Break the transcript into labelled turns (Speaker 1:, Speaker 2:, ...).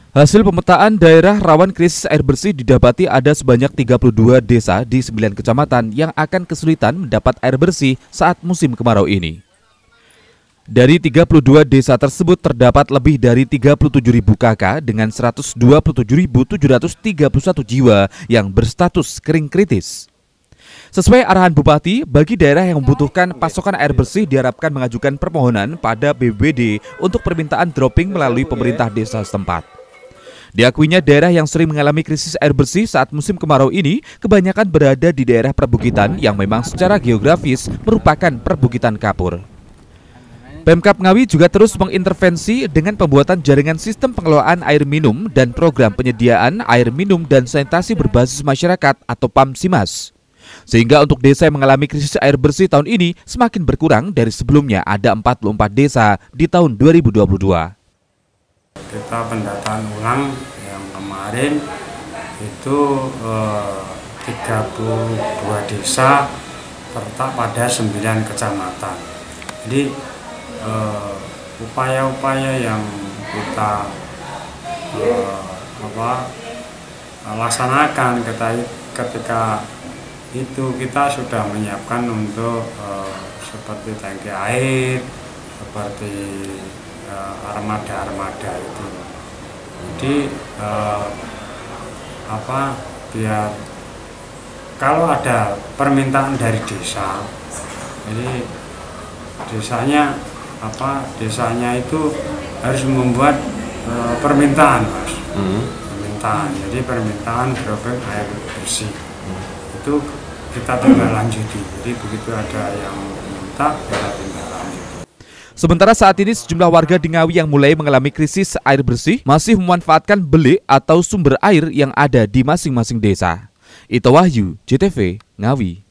Speaker 1: Hasil pemetaan daerah rawan krisis air bersih didapati ada sebanyak 32 desa di 9 kecamatan yang akan kesulitan mendapat air bersih saat musim kemarau ini. Dari 32 desa tersebut terdapat lebih dari 37.000 KK dengan 127.731 jiwa yang berstatus kering kritis. Sesuai arahan Bupati, bagi daerah yang membutuhkan pasokan air bersih diharapkan mengajukan permohonan pada BPBD untuk permintaan dropping melalui pemerintah desa setempat. Diakuinya daerah yang sering mengalami krisis air bersih saat musim kemarau ini kebanyakan berada di daerah perbukitan yang memang secara geografis merupakan perbukitan kapur. Pemkab Ngawi juga terus mengintervensi dengan pembuatan jaringan sistem pengelolaan air minum dan program penyediaan air minum dan sanitasi berbasis masyarakat atau PAMSIMAS. Sehingga untuk desa yang mengalami krisis air bersih tahun ini semakin berkurang dari sebelumnya ada 44 desa di tahun 2022.
Speaker 2: Kita pendataan ulang yang kemarin itu 32 desa terletak pada 9 kecamatan. Jadi upaya-upaya yang kita laksanakan ketika itu kita sudah menyiapkan untuk seperti tangki air, seperti armada itu. Jadi biar kalau ada permintaan dari desa, jadi desanya itu harus membuat permintaan, Mas. Permintaan. Jadi permintaan dropping air bersih. Itu kita tinggal lanjuti. Jadi begitu ada yang minta, kita tinggal lanjuti.
Speaker 1: Sementara saat ini sejumlah warga di Ngawi yang mulai mengalami krisis air bersih masih memanfaatkan belik atau sumber air yang ada di masing-masing desa. Ito Wahyu, JTV, Ngawi.